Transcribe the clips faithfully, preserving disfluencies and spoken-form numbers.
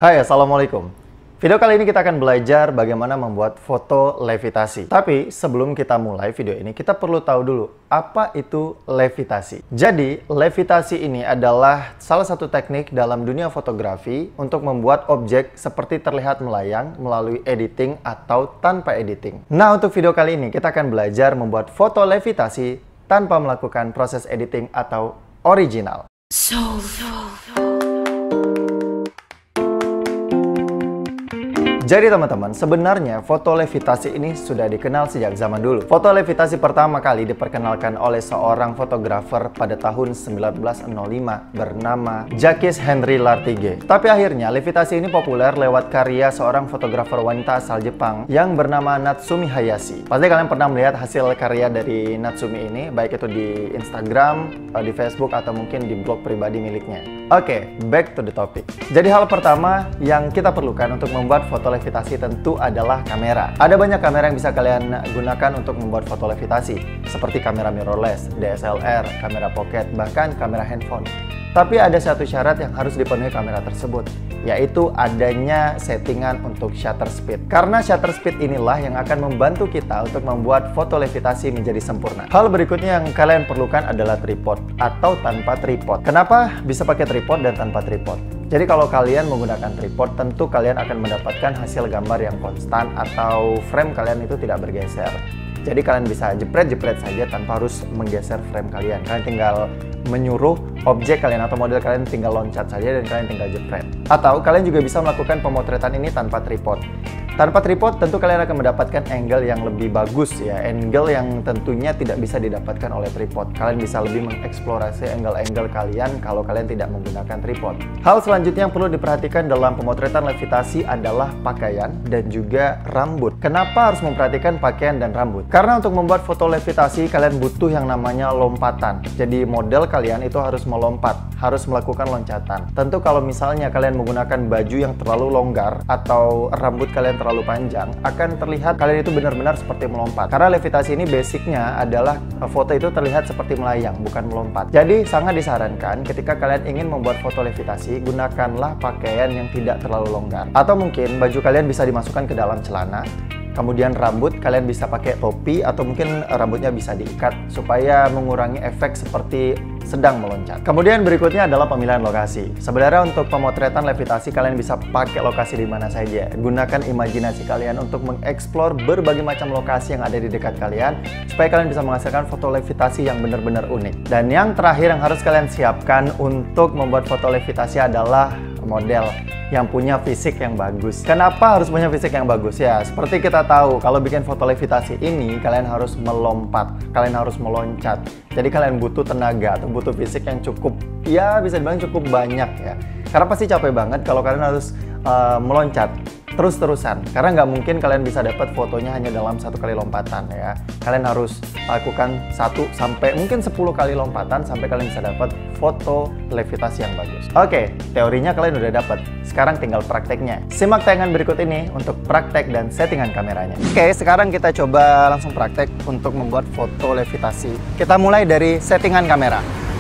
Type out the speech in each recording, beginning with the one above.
Hai, Assalamualaikum. Video kali ini kita akan belajar bagaimana membuat foto levitasi. Tapi sebelum kita mulai video ini, kita perlu tahu dulu apa itu levitasi. Jadi, levitasi ini adalah salah satu teknik dalam dunia fotografi untuk membuat objek seperti terlihat melayang melalui editing atau tanpa editing. Nah, untuk video kali ini kita akan belajar membuat foto levitasi tanpa melakukan proses editing atau original. So, so, so. Jadi teman-teman, sebenarnya foto levitasi ini sudah dikenal sejak zaman dulu. Foto levitasi pertama kali diperkenalkan oleh seorang fotografer pada tahun seribu sembilan ratus lima bernama Jacques Henri Lartigue. Tapi akhirnya levitasi ini populer lewat karya seorang fotografer wanita asal Jepang yang bernama Natsumi Hayashi. Pasti kalian pernah melihat hasil karya dari Natsumi ini, baik itu di Instagram, di Facebook, atau mungkin di blog pribadi miliknya. Oke, okay, back to the topic. Jadi hal pertama yang kita perlukan untuk membuat foto levitasi tentu adalah kamera. Ada banyak kamera yang bisa kalian gunakan untuk membuat foto levitasi, seperti kamera mirrorless, D S L R, kamera pocket, bahkan kamera handphone. Tapi ada satu syarat yang harus dipenuhi kamera tersebut, yaitu adanya settingan untuk shutter speed. Karena shutter speed inilah yang akan membantu kita untuk membuat foto levitasi menjadi sempurna. Hal berikutnya yang kalian perlukan adalah tripod atau tanpa tripod. Kenapa bisa pakai tripod dan tanpa tripod? Jadi kalau kalian menggunakan tripod, tentu kalian akan mendapatkan hasil gambar yang konstan atau frame kalian itu tidak bergeser. Jadi kalian bisa jepret-jepret saja tanpa harus menggeser frame kalian. Kalian tinggal menyuruh objek kalian atau model kalian tinggal loncat saja dan kalian tinggal jepret. Atau kalian juga bisa melakukan pemotretan ini tanpa tripod. Tanpa tripod tentu kalian akan mendapatkan angle yang lebih bagus ya, angle yang tentunya tidak bisa didapatkan oleh tripod. Kalian bisa lebih mengeksplorasi angle-angle kalian kalau kalian tidak menggunakan tripod. Hal selanjutnya yang perlu diperhatikan dalam pemotretan levitasi adalah pakaian dan juga rambut. Kenapa harus memperhatikan pakaian dan rambut? Karena untuk membuat foto levitasi kalian butuh yang namanya lompatan. Jadi model kalian itu harus melompat, harus melakukan loncatan. Tentu kalau misalnya kalian menggunakan baju yang terlalu longgar atau rambut kalian terlalu panjang, akan terlihat kalian itu benar-benar seperti melompat. Karena levitasi ini basicnya adalah foto itu terlihat seperti melayang, bukan melompat. Jadi sangat disarankan ketika kalian ingin membuat foto levitasi, gunakanlah pakaian yang tidak terlalu longgar. Atau mungkin baju kalian bisa dimasukkan ke dalam celana. Kemudian rambut kalian bisa pakai topi atau mungkin rambutnya bisa diikat supaya mengurangi efek seperti sedang meloncat. Kemudian berikutnya adalah pemilihan lokasi. Sebenarnya untuk pemotretan levitasi kalian bisa pakai lokasi di mana saja. Gunakan imajinasi kalian untuk mengeksplor berbagai macam lokasi yang ada di dekat kalian supaya kalian bisa menghasilkan foto levitasi yang benar-benar unik. Dan yang terakhir yang harus kalian siapkan untuk membuat foto levitasi adalah model yang punya fisik yang bagus. Kenapa harus punya fisik yang bagus? Ya, seperti kita tahu, kalau bikin foto levitasi ini, kalian harus melompat, kalian harus meloncat. Jadi kalian butuh tenaga atau butuh fisik yang cukup, ya bisa dibilang cukup banyak ya. Karena pasti capek banget kalau kalian harus uh, meloncat terus-terusan. Karena nggak mungkin kalian bisa dapat fotonya hanya dalam satu kali lompatan ya. Kalian harus lakukan satu sampai mungkin sepuluh kali lompatan sampai kalian bisa dapat foto levitasi yang bagus. Oke, teorinya kalian udah dapat. Sekarang tinggal prakteknya. Simak tayangan berikut ini untuk praktek dan settingan kameranya. Oke, sekarang kita coba langsung praktek untuk membuat foto levitasi. Kita mulai dari settingan kamera.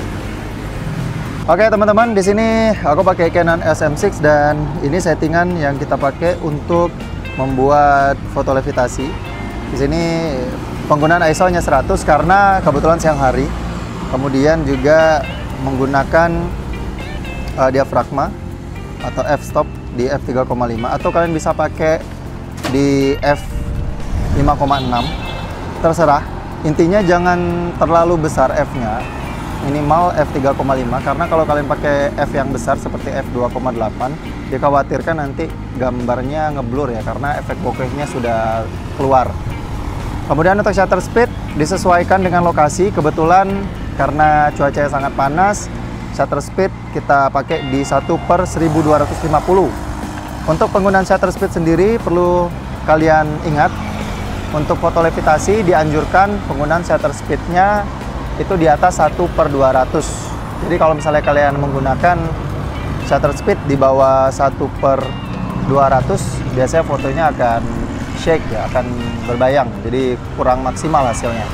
Oke teman-teman, di sini aku pakai Canon S M enam dan ini settingan yang kita pakai untuk membuat foto levitasi. Di sini penggunaan I S O-nya seratus karena kebetulan siang hari. Kemudian juga menggunakan uh, diafragma atau f-stop di f tiga koma lima atau kalian bisa pakai di f lima koma enam. Terserah. Intinya jangan terlalu besar f-nya. Minimal f tiga koma lima karena kalau kalian pakai f yang besar seperti f dua koma delapan dikhawatirkan nanti gambarnya ngeblur ya karena efek bokehnya sudah keluar. Kemudian untuk shutter speed disesuaikan dengan lokasi. Kebetulan karena cuaca sangat panas, shutter speed kita pakai di satu per seribu dua ratus lima puluh. Untuk penggunaan shutter speed sendiri perlu kalian ingat, untuk foto levitasi dianjurkan penggunaan shutter speednya itu di atas satu per dua ratus. Jadi kalau misalnya kalian menggunakan shutter speed di bawah satu per dua ratus, biasanya fotonya akan shake ya, akan berbayang. Jadi kurang maksimal hasilnya.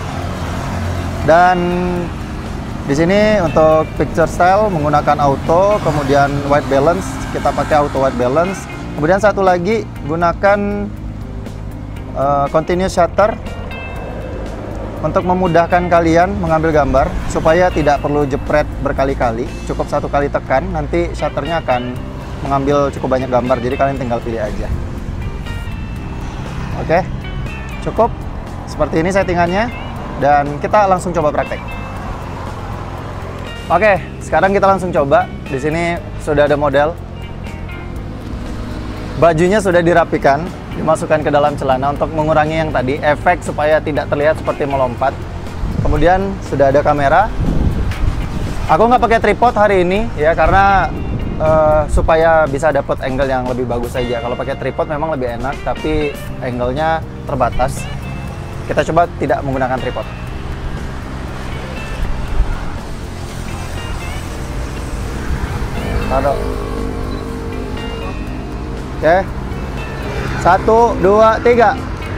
Dan di sini untuk picture style menggunakan auto, kemudian white balance kita pakai auto white balance. Kemudian satu lagi, gunakan uh, continuous shutter untuk memudahkan kalian mengambil gambar supaya tidak perlu jepret berkali-kali. Cukup satu kali tekan, nanti shutternya akan mengambil cukup banyak gambar, jadi kalian tinggal pilih aja. Oke, cukup seperti ini settingannya, dan kita langsung coba praktek. Oke, sekarang kita langsung coba. Di sini sudah ada model. Bajunya sudah dirapikan, dimasukkan ke dalam celana untuk mengurangi yang tadi, efek supaya tidak terlihat seperti melompat. Kemudian sudah ada kamera. Aku nggak pakai tripod hari ini ya, karena uh, supaya bisa dapat angle yang lebih bagus saja. Kalau pakai tripod memang lebih enak, tapi angle-nya terbatas. Kita coba tidak menggunakan tripod. Taruh. Oke, satu, dua, tiga.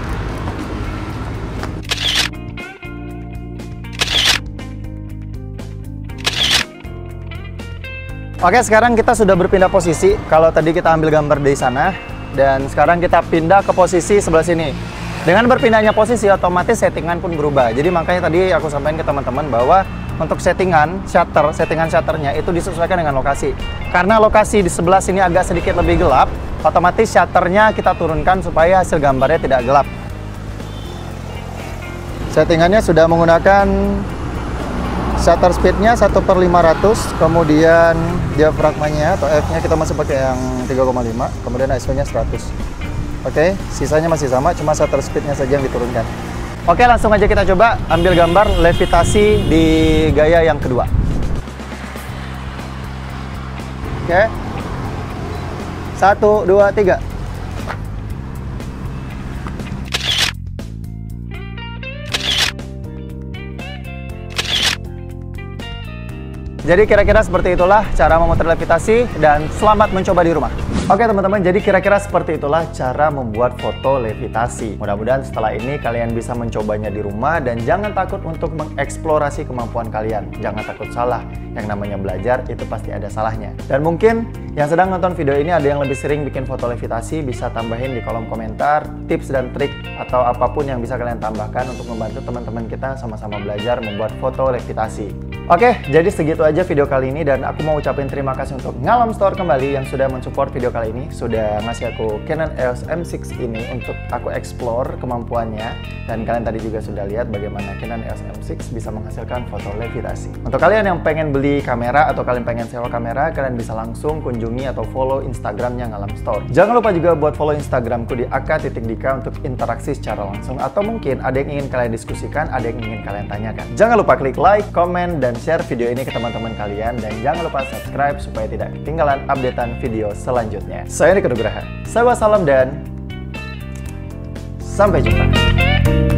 Oke, sekarang kita sudah berpindah posisi. Kalau tadi kita ambil gambar dari sana, dan sekarang kita pindah ke posisi sebelah sini. Dengan berpindahnya posisi, otomatis settingan pun berubah. Jadi makanya tadi aku sampaikan ke teman-teman bahwa untuk settingan shutter, settingan shutternya itu disesuaikan dengan lokasi. Karena lokasi di sebelah sini agak sedikit lebih gelap, otomatis shutternya kita turunkan supaya hasil gambarnya tidak gelap. Settingannya sudah menggunakan shutter speednya satu per lima ratus, kemudian diafragmanya atau F-nya kita masih pakai yang tiga koma lima, kemudian I S O-nya seratus. Oke, sisanya masih sama, cuma shutter speednya saja yang diturunkan. Oke, langsung aja kita coba ambil gambar levitasi di gaya yang kedua. Oke, satu, dua, tiga. Jadi kira-kira seperti itulah cara memotret levitasi, dan selamat mencoba di rumah. Oke teman-teman, jadi kira-kira seperti itulah cara membuat foto levitasi. Mudah-mudahan setelah ini kalian bisa mencobanya di rumah, dan jangan takut untuk mengeksplorasi kemampuan kalian. Jangan takut salah, yang namanya belajar itu pasti ada salahnya. Dan mungkin yang sedang nonton video ini ada yang lebih sering bikin foto levitasi, bisa tambahin di kolom komentar tips dan trik atau apapun yang bisa kalian tambahkan untuk membantu teman-teman kita sama-sama belajar membuat foto levitasi. Oke, jadi segitu aja video kali ini, dan aku mau ucapin terima kasih untuk Ngalam Store kembali yang sudah mensupport video kali ini, sudah ngasih aku Canon E O S M enam ini untuk aku explore kemampuannya, dan kalian tadi juga sudah lihat bagaimana Canon E O S M enam bisa menghasilkan foto levitasi. Untuk kalian yang pengen beli kamera atau kalian pengen sewa kamera, kalian bisa langsung kunjungi atau follow Instagramnya Ngalam Store. Jangan lupa juga buat follow Instagramku di aka titik dika untuk interaksi secara langsung, atau mungkin ada yang ingin kalian diskusikan, ada yang ingin kalian tanyakan. Jangan lupa klik like, comment, dan share video ini ke teman-teman kalian, dan jangan lupa subscribe supaya tidak ketinggalan updatean video selanjutnya. Saya Niko Nugraha, saya wassalam dan sampai jumpa.